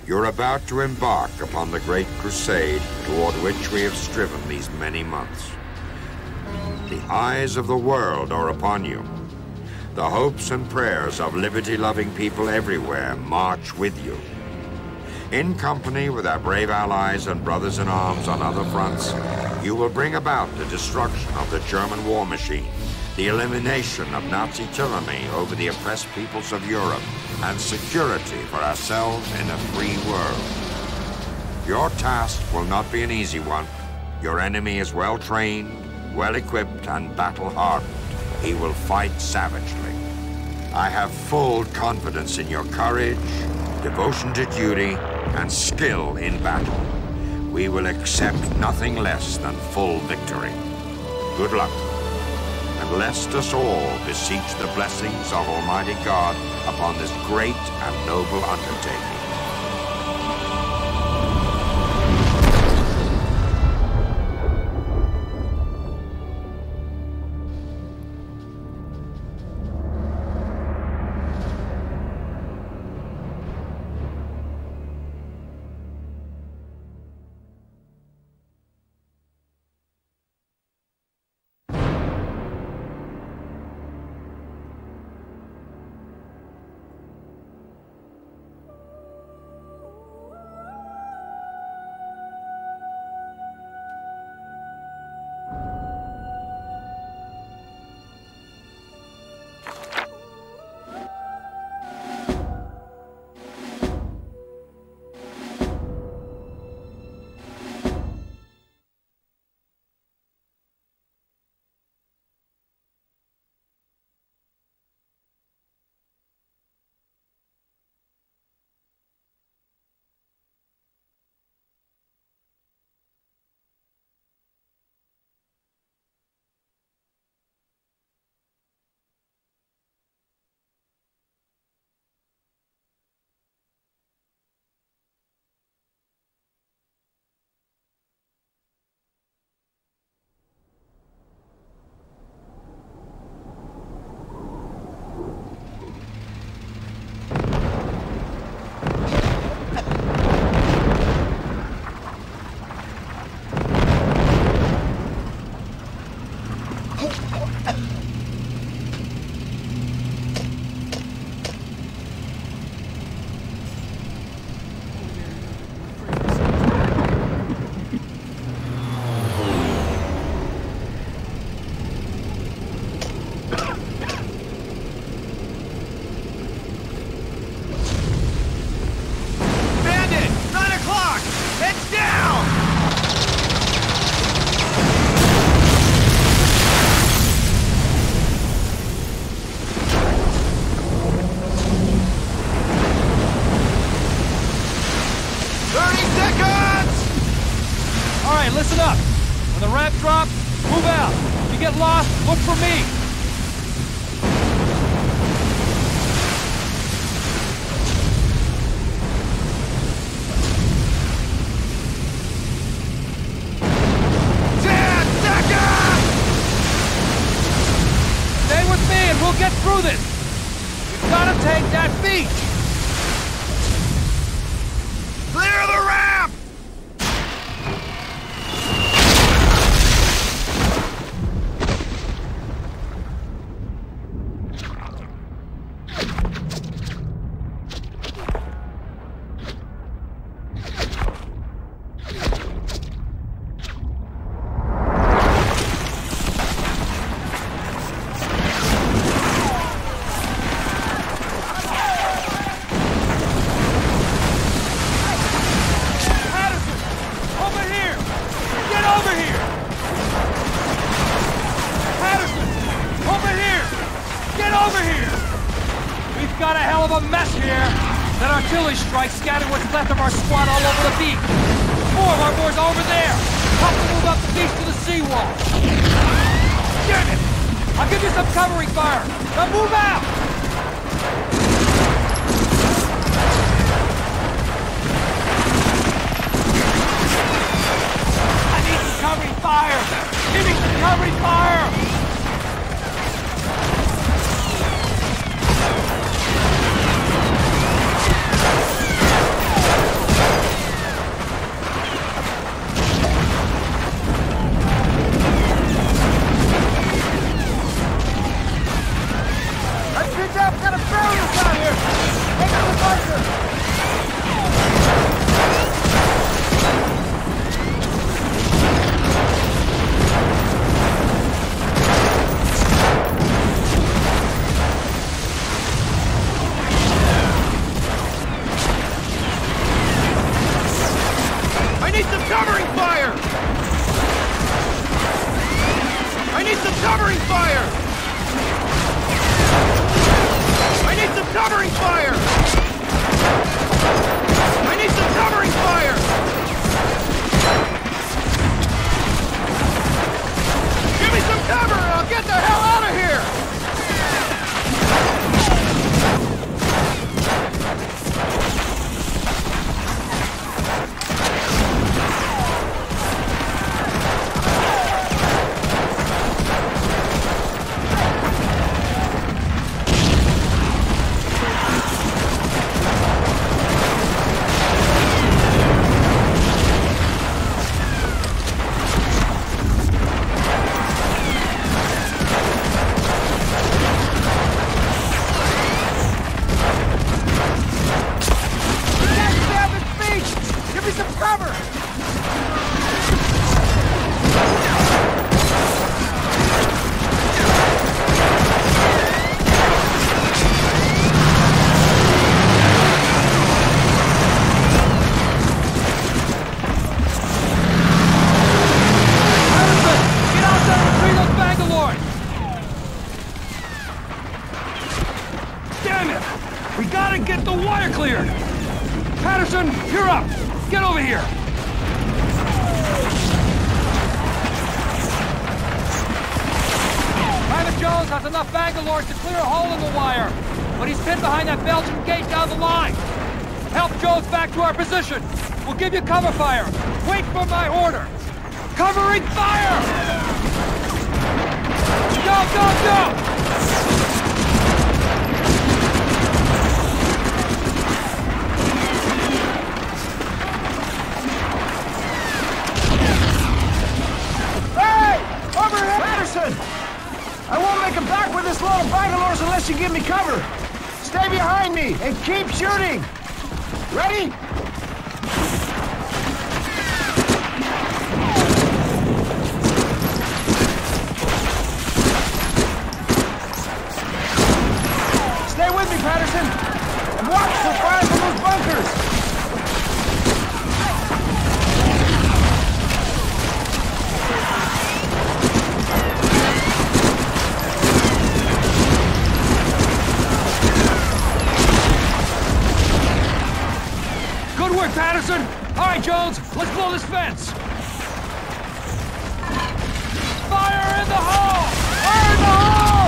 You're about to embark upon the great crusade toward which we have striven these many months. The eyes of the world are upon you. The hopes and prayers of liberty-loving people everywhere march with you. In company with our brave allies and brothers in arms on other fronts, you will bring about the destruction of the German war machine, the elimination of Nazi tyranny over the oppressed peoples of Europe, and security for ourselves in a free world. Your task will not be an easy one. Your enemy is well-trained, well-equipped, and battle-hardened. He will fight savagely. I have full confidence in your courage, devotion to duty, and skill in battle. We will accept nothing less than full victory. Good luck. And bless us all beseech the blessings of Almighty God upon this great and noble undertaking. Listen up. When the ramp drops, move out. If you get lost, look for me. Stay with me and we'll get through this. We've got to take that beach. Clear the ramp! Strikes scattered what's left of our squad all over the beach. 4 of our boys over there. Help to move up the beach to the seawall. Damn it! I'll give you some covering fire. Now move out! I need some covering fire. Give me some covering fire. need some covering fire! I need some covering fire! I need some covering fire! I need some covering fire! Give me some cover and I'll get the hell out of here! Patterson, you're up! Get over here! Private Jones has enough Bangalores to clear a hole in the wire, but he's pinned behind that Belgian gate down the line. Help Jones back to our position. We'll give you cover fire. Wait for my order. Covering fire! Go, go, go! I won't make it back with this load of Bangalores unless you give me cover. Stay behind me and keep shooting. Ready? Stay with me, Patterson. And watch for fire from those bunkers. Patterson! All right, Jones, let's blow this fence! Fire in the hole! Fire in the hole!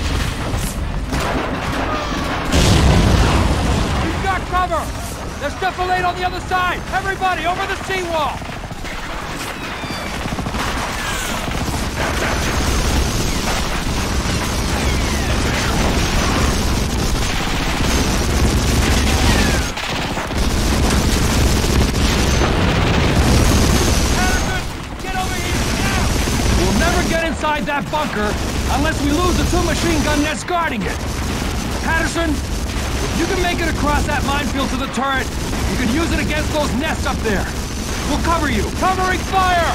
We've got cover! There's defilade on the other side! Everybody, over the seawall! Inside that bunker unless we lose the two machine gun nets guarding it. Patterson, if you can make it across that minefield to the turret, you can use it against those nests up there. We'll cover you. Covering fire!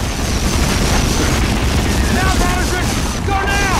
Now, Patterson! Go now!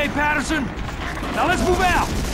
Okay, Patterson. Now let's move out.